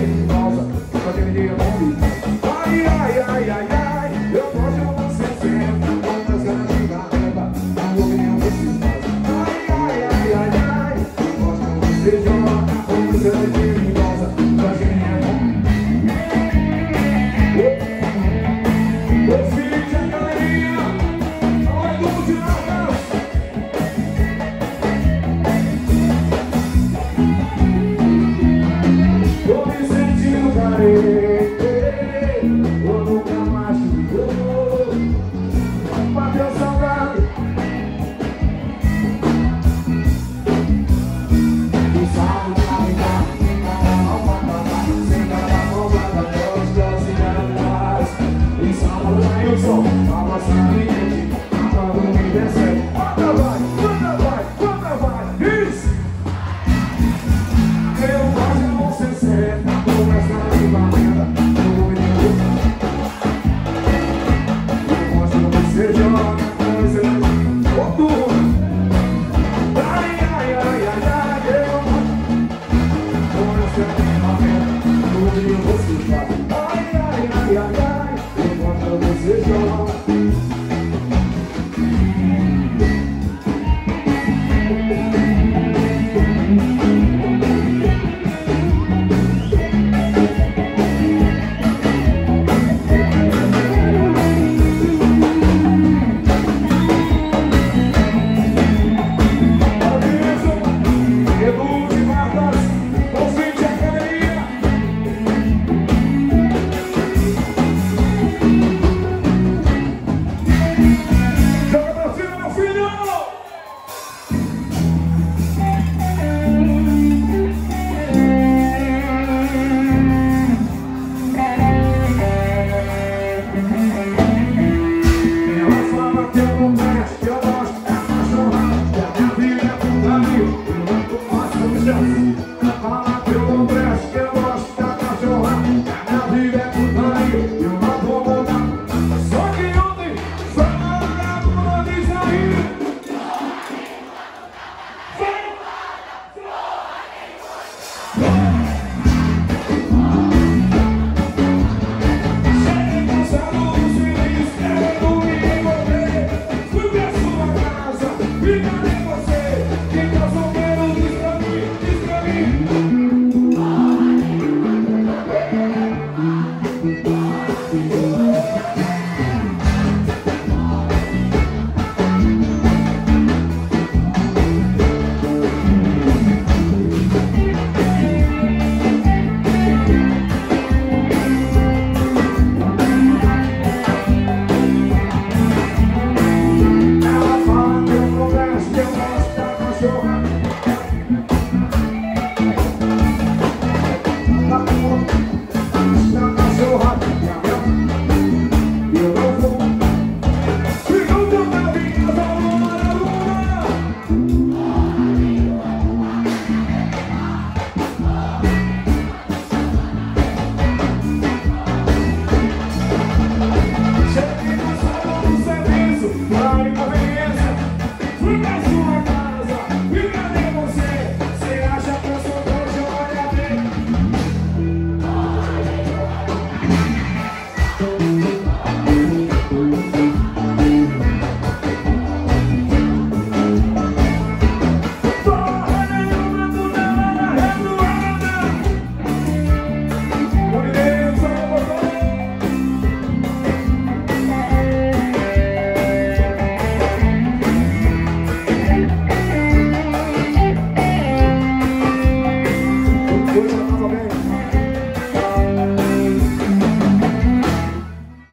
criminosa, pra quem me diga comigo. Ai, ai, ai, ai, ai, eu mostro você sempre, com as ganas de garreba, não ouve nenhum desses casos. Ai, ai, ai, ai, ai, eu mostro você joga, com as ganas de criminosa, pra quem me diga comigo. Os filhos da galerinha, não é tudo de nada. Tô me sentindo carente, eu nunca mais te vou. Bateu saudade. O salvo da vida, sem cada bombada, gostosa e atrás. E salvo da Wilson, a nossa ambiente, quando me descer. Quanta vai, quanta vai, quanta vai, isso! Eu gosto de você sempre, com essa livramenta, no menino. Eu gosto de você joga, coisa de fortuna. Ai, ai, ai, ai, ai, eu com essa livramenta, no menino você joga. Ai, ai, ai, ai, ai.